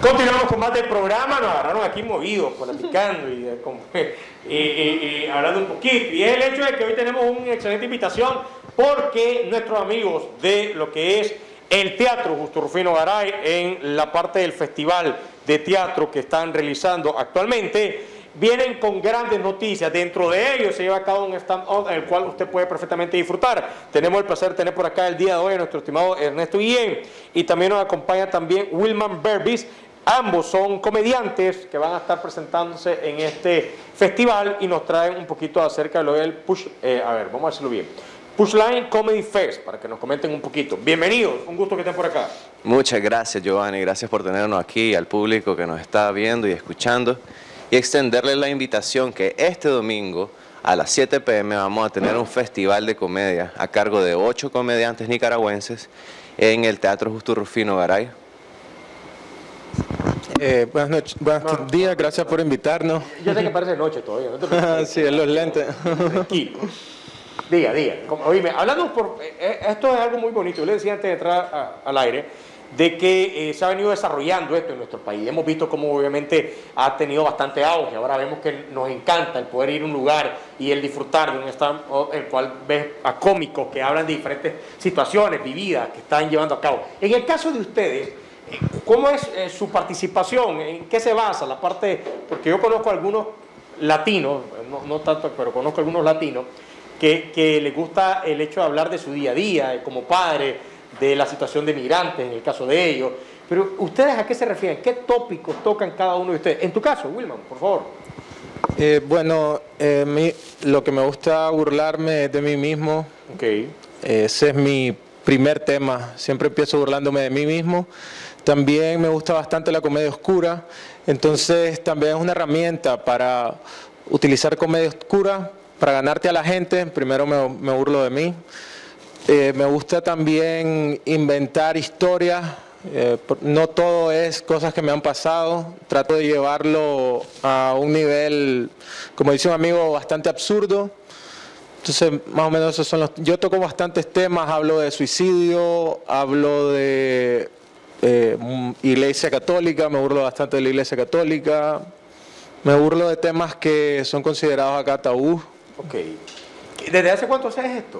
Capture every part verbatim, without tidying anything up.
Continuamos con más del programa, nos agarraron aquí movidos, platicando y, eh, como, eh, eh, eh, hablando un poquito. Y es el hecho de que hoy tenemos una excelente invitación porque nuestros amigos de lo que es el Teatro Justo Rufino Garay, en la parte del festival de teatro que están realizando actualmente, vienen con grandes noticias. Dentro de ellos se lleva a cabo un stand-up en el cual usted puede perfectamente disfrutar. Tenemos el placer de tener por acá el día de hoy a nuestro estimado Ernesto Guillén, y también nos acompaña también Wilman Berbis. Ambos son comediantes que van a estar presentándose en este festival y nos traen un poquito acerca de lo del Push, eh, a ver, vamos a decirlo bien, Pushline Comedy Fest, para que nos comenten un poquito. Bienvenidos, un gusto que estén por acá. Muchas gracias, Giovanni, gracias por tenernos aquí, al público que nos está viendo y escuchando, y extenderle la invitación que este domingo a las siete pe eme vamos a tener un festival de comedia a cargo de ocho comediantes nicaragüenses en el Teatro Justo Rufino Garay. Eh, buenas noches, buenos no, días, gracias por invitarnos. Yo sé que parece noche todavía, no te preocupes. Sí, es los lentes. Tranquilo. Diga, diga. Oíme, hablando por... Eh, esto es algo muy bonito. Yo le decía antes de entrar a, al aire, de que eh, se ha venido desarrollando esto en nuestro país. Hemos visto cómo obviamente ha tenido bastante auge. Ahora vemos que nos encanta el poder ir a un lugar y el disfrutar de un stand-up en el cual ves a cómicos que hablan de diferentes situaciones vividas que están llevando a cabo. En el caso de ustedes, ¿cómo es eh, su participación? ¿En qué se basa la parte? Porque yo conozco a algunos latinos, no, no tanto, pero conozco a algunos latinos que, que les gusta el hecho de hablar de su día a día, como padre, de la situación de migrantes, en el caso de ellos. Pero, ¿ustedes a qué se refieren? ¿Qué tópicos tocan cada uno de ustedes? En tu caso, Wilman, por favor. Eh, bueno, eh, mi, lo que me gusta burlarme es de mí mismo. Okay. Ese es mi primer tema. Siempre empiezo burlándome de mí mismo. También me gusta bastante la comedia oscura. Entonces, también es una herramienta para utilizar comedia oscura, para ganarte a la gente. Primero me, me burlo de mí. Eh, me gusta también inventar historias, eh, no todo es cosas que me han pasado, trato de llevarlo a un nivel, como dice un amigo, bastante absurdo. Entonces, más o menos esos son los... Yo toco bastantes temas, hablo de suicidio, hablo de eh, Iglesia Católica, me burlo bastante de la Iglesia Católica, me burlo de temas que son considerados acá tabú. Ok. ¿Desde hace cuánto haces esto?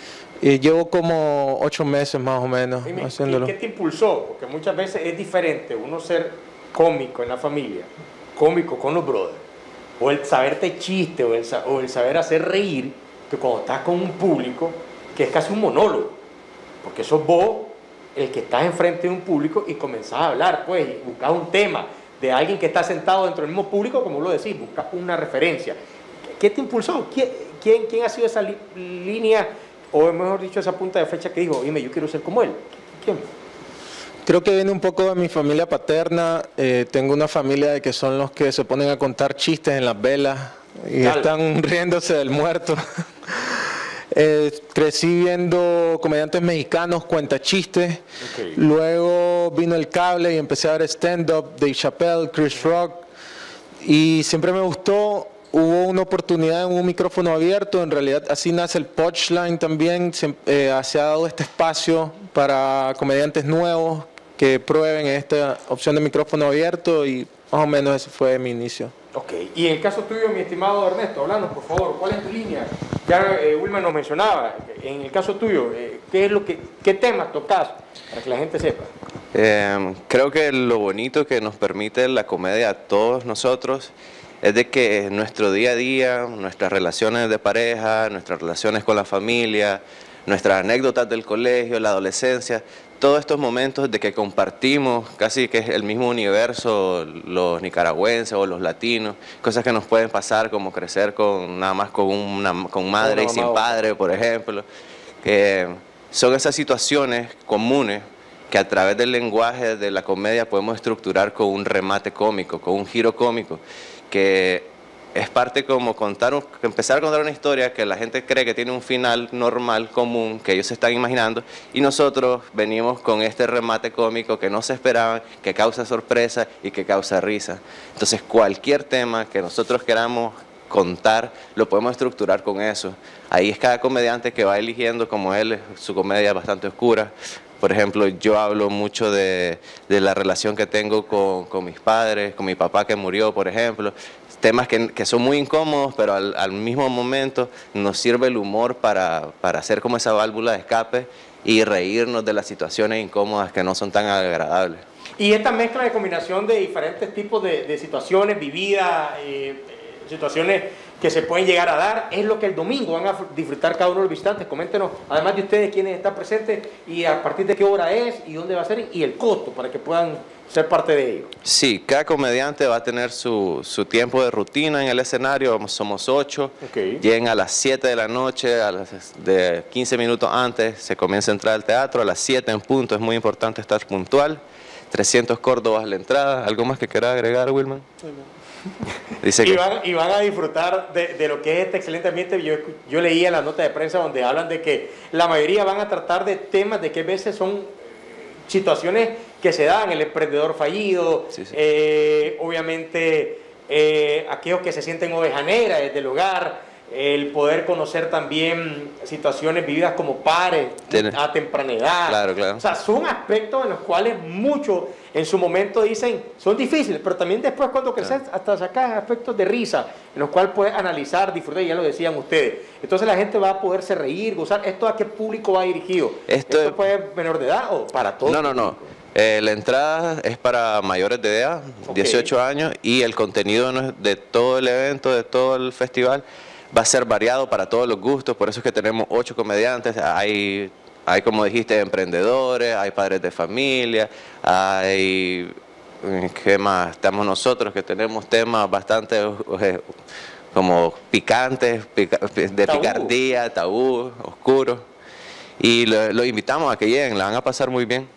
Y llevo como ocho meses más o menos Dime, haciéndolo. ¿Qué te impulsó? Porque muchas veces es diferente uno ser cómico en la familia, cómico con los brothers, o el saberte chiste, o el, o el saber hacer reír, que cuando estás con un público, que es casi un monólogo, porque sos vos el que estás enfrente de un público y comenzás a hablar, pues, y buscás un tema de alguien que está sentado dentro del mismo público, como lo decís, buscas una referencia. ¿Qué te impulsó? ¿Quién, quién, quién ha sido esa li línea, o mejor dicho, esa punta de flecha que dijo, dime, yo quiero ser como él? ¿Quién? Creo que viene un poco de mi familia paterna. Eh, tengo una familia de que son los que se ponen a contar chistes en las velas y Dale. están riéndose del muerto. eh, crecí viendo comediantes mexicanos, cuentachistes. Okay. Luego vino el cable y empecé a ver stand-up, Dave Chappelle, Chris Rock. Y siempre me gustó. Hubo una oportunidad en un micrófono abierto, en realidad así nace el Punchline también, se, eh, se ha dado este espacio para comediantes nuevos que prueben esta opción de micrófono abierto y más o menos ese fue mi inicio. Ok, y en el caso tuyo, mi estimado Ernesto, háblanos por favor, ¿cuál es tu línea? Ya eh, Wilman nos mencionaba, en el caso tuyo, eh, ¿qué es lo que, qué temas tocas para que la gente sepa? Eh, creo que lo bonito que nos permite la comedia a todos nosotros es de que nuestro día a día, nuestras relaciones de pareja, nuestras relaciones con la familia, nuestras anécdotas del colegio, la adolescencia, todos estos momentos de que compartimos casi que es el mismo universo, los nicaragüenses o los latinos, cosas que nos pueden pasar como crecer con nada más con una con madre y sin padre, por ejemplo, que son esas situaciones comunes que a través del lenguaje de la comedia podemos estructurar con un remate cómico, con un giro cómico, que es parte como contar, empezar a contar una historia que la gente cree que tiene un final normal, común, que ellos se están imaginando, y nosotros venimos con este remate cómico que no se esperaban, que causa sorpresa y que causa risa. Entonces cualquier tema que nosotros queramos contar, lo podemos estructurar con eso. Ahí es cada comediante que va eligiendo, como él, su comedia bastante oscura, Por ejemplo, yo hablo mucho de, de la relación que tengo con, con mis padres, con mi papá que murió, por ejemplo. Temas que, que son muy incómodos, pero al, al mismo momento nos sirve el humor para, para hacer como esa válvula de escape y reírnos de las situaciones incómodas que no son tan agradables. Y esta mezcla de combinación de diferentes tipos de, de situaciones vividas, eh, situaciones que se pueden llegar a dar, es lo que el domingo van a disfrutar cada uno de los visitantes. Coméntenos, además de ustedes, quiénes están presentes y a partir de qué hora es y dónde va a ser y el costo para que puedan ser parte de ello. Sí, cada comediante va a tener su, su tiempo de rutina en el escenario, somos ocho, Okay. Lleguen a las siete de la noche, a las de quince minutos antes se comienza a entrar al teatro, a las siete en punto, es muy importante estar puntual, trescientos córdobas la entrada. ¿Algo más que quieras agregar, Wilman? Dice y, que... van, y van a disfrutar de, de lo que es este excelente ambiente. Yo, yo leía la nota de prensa donde hablan de que la mayoría van a tratar de temas de que a veces son situaciones que se dan, el emprendedor fallido, Sí, sí. Eh, obviamente eh, aquellos que se sienten oveja negra desde el hogar, el poder conocer también situaciones vividas como pares Tiene. a temprana edad. Claro, claro. O sea, son aspectos en los cuales muchos en su momento dicen son difíciles, pero también después cuando creces Claro. hasta sacas aspectos de risa, en los cuales puedes analizar, disfrutar, ya lo decían ustedes. Entonces la gente va a poderse reír, gozar. ¿Esto a qué público va dirigido? Esto ¿Esto es- puede menor de edad o para todos? No, no, no. Eh, la entrada es para mayores de edad, Ok. dieciocho años, y el contenido no es de todo el evento, de todo el festival, va a ser variado para todos los gustos. Por eso es que tenemos ocho comediantes. Hay, hay como dijiste, emprendedores, hay padres de familia, hay... ¿Qué más? Estamos nosotros que tenemos temas bastante eh, como picantes, pica- de Tabú. picardía, tabú, oscuros. Y los lo invitamos a que lleguen, la van a pasar muy bien.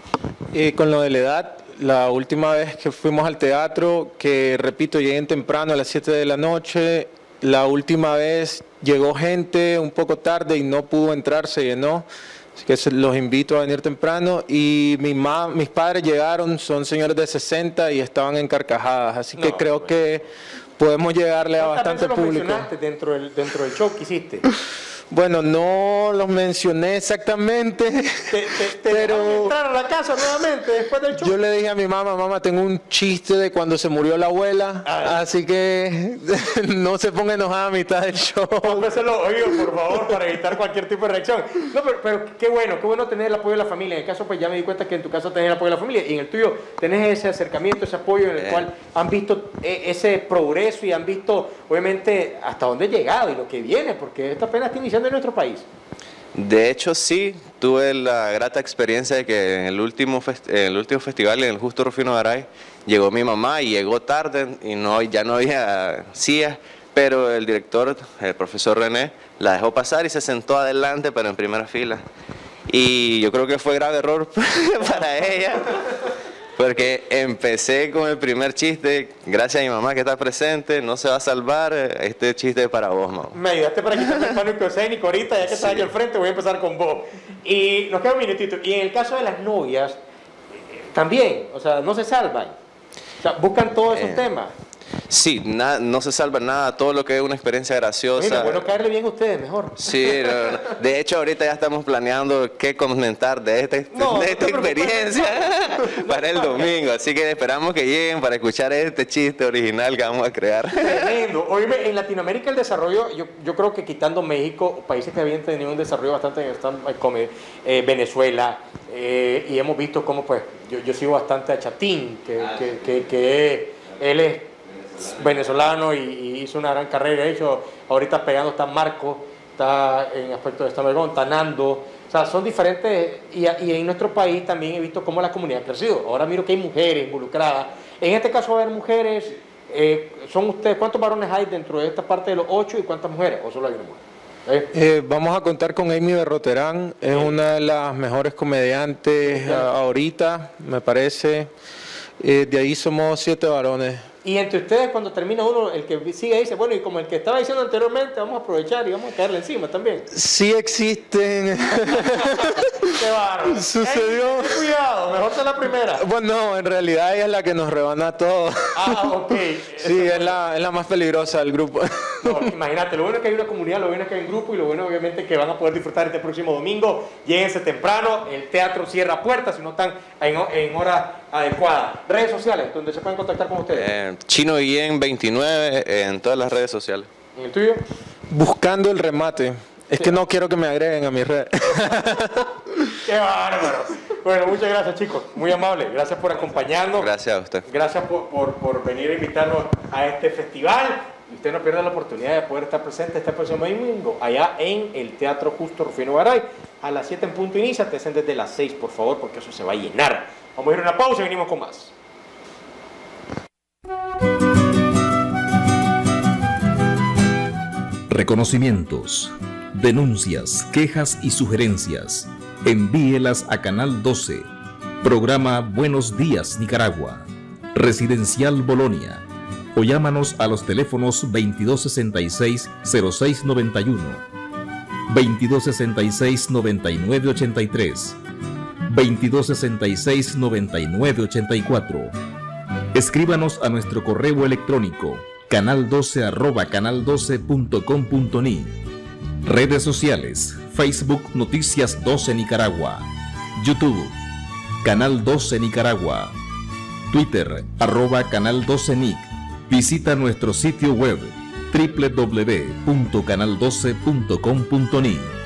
Y con lo de la edad, la última vez que fuimos al teatro, que repito, lleguen temprano a las siete de la noche, la última vez llegó gente un poco tarde y no pudo entrar, se llenó, así que se- los invito a venir temprano. Y mi ma- mis padres llegaron, son señores de sesenta y estaban en carcajadas, así que No, creo bueno. que podemos llegarle a ¿Cuántas bastante veces lo público. mencionaste dentro del, dentro del show que hiciste? Bueno, no los mencioné exactamente, ¿Te, te, te Pero- dejaron entrar a la casa nuevamente después del show? yo le dije a mi mamá, mamá, tengo un chiste de cuando se murió la abuela, Ah. así que no se ponga enojada a mitad del show. Póngaselo oído, por favor, para evitar cualquier tipo de reacción. No, pero, pero qué bueno, qué bueno tener el apoyo de la familia. En el caso, pues ya me di cuenta que en tu caso tenés el apoyo de la familia y en el tuyo tenés ese acercamiento, ese apoyo en el Bien. cual han visto eh, ese progreso y han visto, obviamente, hasta dónde he llegado y lo que viene, porque esto apenas está iniciando en nuestro país. De hecho, sí, tuve la grata experiencia de que en el último, fest- en el último festival, en el Justo Rufino Garay, llegó mi mamá y llegó tarde y no, ya no había sillas, pero el director, el profesor René, la dejó pasar y se sentó adelante, pero en primera fila. Y yo creo que fue grave error para ella, porque empecé con el primer chiste, gracias a mi mamá que está presente, no se va a salvar, este chiste es para vos, mamá. Me ayudaste para quitarme el pánico escénico ahorita, ya que estás Sí. aquí al frente, voy a empezar con vos. Y nos queda un minutito. Y en el caso de las novias, eh, también, o sea, no se salvan. O sea, buscan todos esos Eh, temas. Sí, na- no se salva nada, todo lo que es una experiencia graciosa. Mira, bueno caerle bien a ustedes, mejor. Sí, no, no. De hecho ahorita ya estamos planeando qué comentar de, este, No, no de te esta preocupes. experiencia para el domingo, así que esperamos que lleguen para escuchar este chiste original que vamos a crear. Tremendo. Oíme, en Latinoamérica el desarrollo, yo, yo creo que quitando México, países que habían tenido un desarrollo bastante en stand-up comedy, eh, Venezuela, eh, y hemos visto cómo, pues, yo, yo sigo bastante a Chatín, que, que, que, que él es venezolano y, y hizo una gran carrera. De hecho, ahorita pegando está Marco, está en aspecto de stand-up, está Nando. O sea, son diferentes, y, y en nuestro país también he visto cómo la comunidad ha crecido. Ahora miro que hay mujeres involucradas. En este caso va a haber mujeres. Eh, ¿Son ustedes cuántos varones hay dentro de esta parte de los ocho y cuántas mujeres? ¿O solo hay una mujer? ¿Eh? Eh, vamos a contar con Amy Berroterán, es una de las mejores comediantes Bien. ah, ahorita, me parece. Eh, de ahí somos siete varones. Y entre ustedes, cuando termina uno, el que sigue dice, bueno, y como el que estaba diciendo anteriormente, vamos a aprovechar y vamos a caerle encima también. Sí existen, Qué bárbaro. Sucedió. Ey, cuidado, mejor ser la primera. Bueno, no, en realidad ella es la que nos rebana todo. Ah, ok. Sí, es la, es la más peligrosa del grupo. No, imagínate, lo bueno es que hay una comunidad, lo bueno es que hay un grupo y lo bueno obviamente que van a poder disfrutar este próximo domingo. Lléguense temprano, el teatro cierra puertas si no están en, en hora adecuada. Redes sociales, donde se pueden contactar con ustedes. Eh, Chino Guillén veintinueve en todas las redes sociales. ¿En el tuyo? Buscando el remate. Es que no quiero que me agreguen a mis redes. ¡Qué bárbaro! Bueno, muchas gracias, chicos. Muy amable. Gracias por acompañarnos. Gracias a usted. Gracias por, por, por venir a invitarnos a este festival. Y usted no pierda la oportunidad de poder estar presente este próximo domingo allá en el Teatro Justo Rufino Garay. A las siete en punto inicia. Te hacen desde las seis, por favor, porque eso se va a llenar. Vamos a ir a una pausa y venimos con más. Reconocimientos, denuncias, quejas y sugerencias. Envíelas a Canal doce. Programa Buenos Días Nicaragua. Residencial Bolonia. O llámanos a los teléfonos veintidós sesenta y seis, cero seis noventa y uno, veintidós sesenta y seis, noventa y nueve ochenta y tres, veintidós sesenta y seis, noventa y nueve ochenta y cuatro. Escríbanos a nuestro correo electrónico canal doce arroba canal doce punto com punto ni. Redes sociales: Facebook Noticias doce Nicaragua, YouTube Canal doce Nicaragua, Twitter arroba Canal doce Nic. Visita nuestro sitio web doble u doble u doble u punto canal doce punto com punto ni.